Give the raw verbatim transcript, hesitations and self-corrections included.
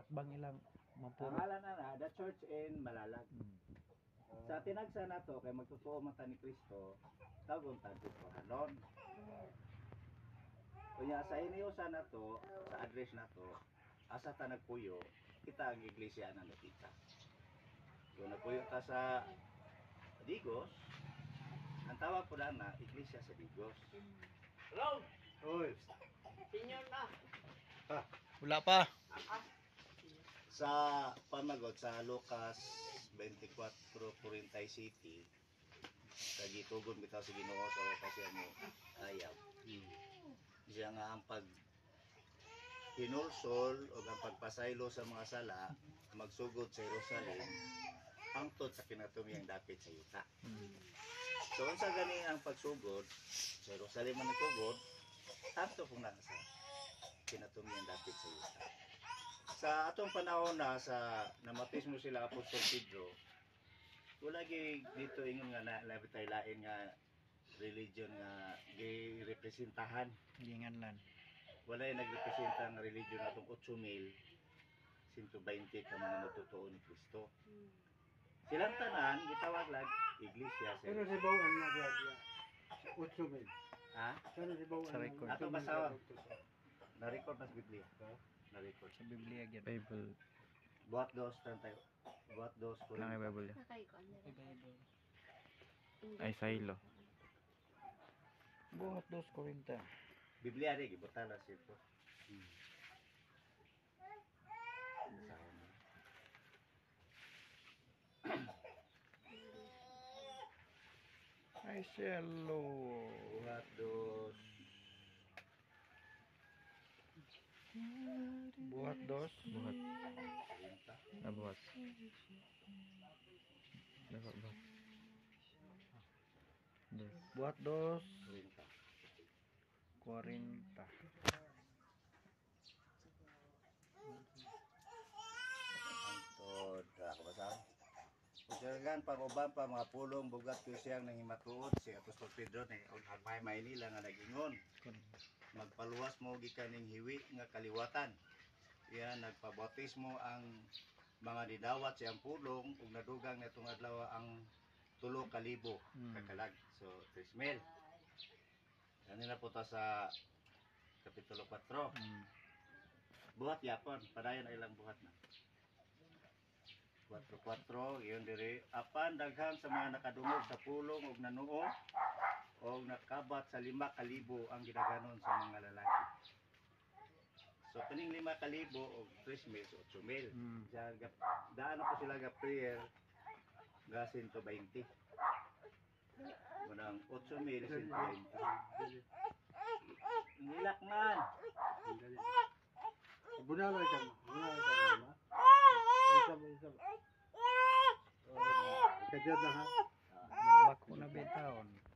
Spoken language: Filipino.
bang ilang Ang mapuro. ngalan na The Church in Malalag. Hmm. Sa tinagsa na to, kay magtotoo man ta ni Kristo, tagon ta dito hanon. Kunya sa iniusa na to, sa address na to, asa ta nagpuyo, kita ang iglesia na nakita. Kung nagpuyo ta sa Digos, ang tawag po na na, iglesia sa Digos. Hello! Oy, Senior na! Wala pa. sa pamagot sa Lucas twenty-four forty-City, sa gitugon bitaw sa Ginoo sa kasi mo ayaw. Siya nga ang pag hinulsol o ang pagpasaylo sa mga sala magsugod sa Jerusalem hangtod sa kinatumiyang dapit sa yuta. Hmm. So unsa gani ang pagsugod sa Jerusalem man nagtugod tanto pong na sa kinatumiyang dapit sa yuta. Sa atong panahon na sa namatismo sila Apostol Pedro, wala gi dito ingon nga na labi tayo lain nga religion nga gi-representahan. Ginganlan. Wala yung nagrepresenta ng religion atong eight mil one hundred twenty ka mga natutuo ni Kristo. Silang tanan gitawag lang iglesia Pero sa si Bawan na diya diya. Utso men. ha Pero si Bawan. Sa record. Ato basawa. Na-record na sa Biblia. Na-record. Sa Biblia gyud. Bible. Buhat dos tan tayo. Buhat dos ko Nang Bible. Nakaikon nila. Ay Silo. Buhat dos Korinta. Biblia rin gibutan na siya po. Hmm. Basahin mo. Ay Silo. Buhat dos. Buhat dos. Buhat. Kurinta. Ah, buhat. Dapat buhat. Dos. Buhat dos. Kurinta. Korinta. Antod, ako basahin. Pagkagan panguban pa mga pulong bugat ko siyang nangimatuod si Apostol Pedro ni og agmay may nila nga nagingon magpaluwas mo gikan ning hiwi nga kaliwatan. Iya nagpabautismo ang mga didawat siyang pulong ug nadugang natong adlaw ang tulo ka libo Hmm. kakalag. So three mil. Kanina po ta sa kapitulo four. Hmm. Buhat yapon, padayon na ilang buhat na. four four, iyon diri. Apan daghan sa mga nakadungog sa pulong ug nanuo o nakabat sa lima kalibo ang gidaganon sa mga lalaki. So kaning lima kalibo o three mil, so eight mil. Hmm. Diyan, gap- daan na po sila ga prayer ga one hundred twenty. Munang eight mil, one hundred twenty. Nilak man. Bunalay ka. Bunalay ka ma. Isa ba isa ba. Kajat na ha. Nagbako na bitaon.